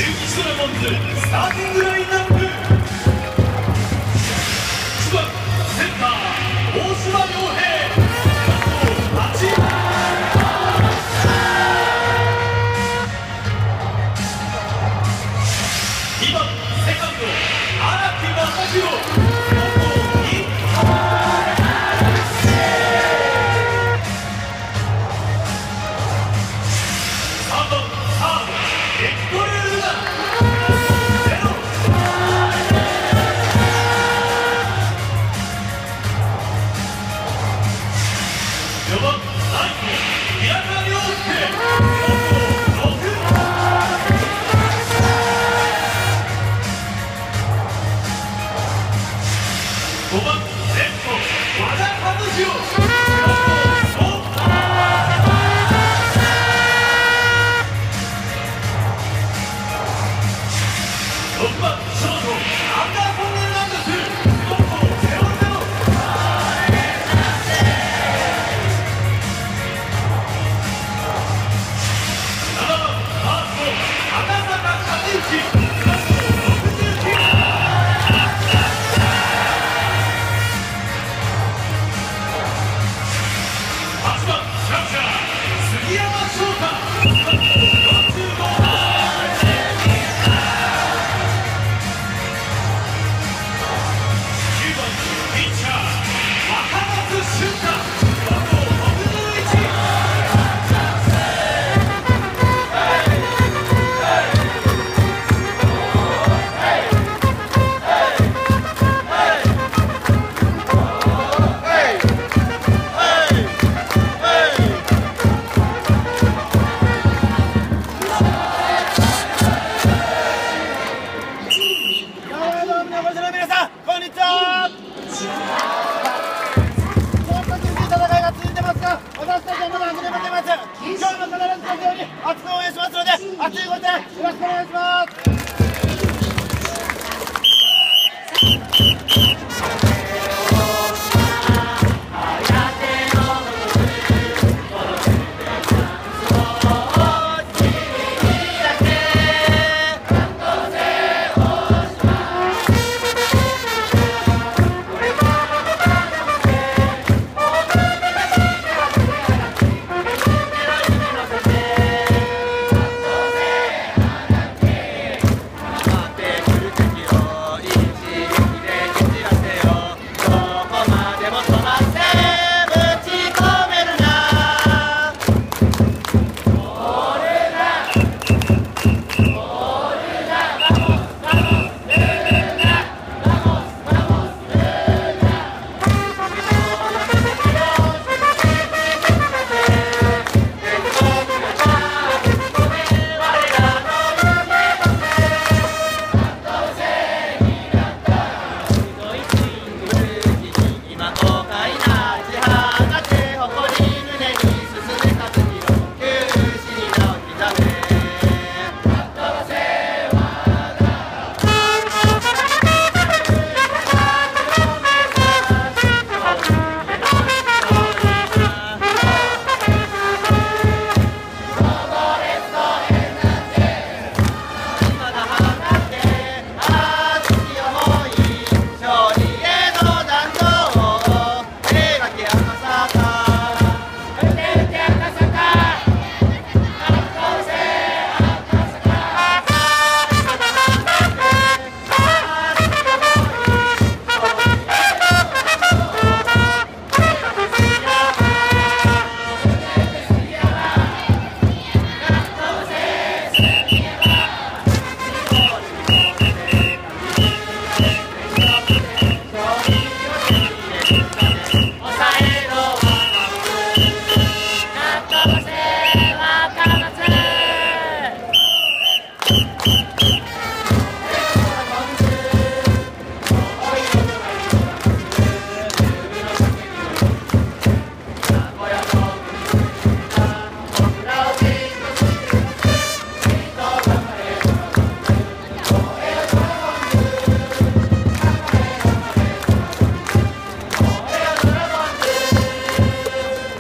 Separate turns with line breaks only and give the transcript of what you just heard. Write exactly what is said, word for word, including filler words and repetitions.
ドラゴンズスターティングラインナップ。いちばんセンター大島洋平、はち。にばんセカンド荒木正弘、よんばんライト平田良介、ろく。ごばんレフト和田和弘、ご。ろくばんショートアンダーソン・エルナンデス、ごこゼロゼロ。
皆さんこんにちは。戦いが続いてますが、私たちはまだ始めています。今日も必ず勝つように熱く応援しますので、熱いご声援よろしくお願いします。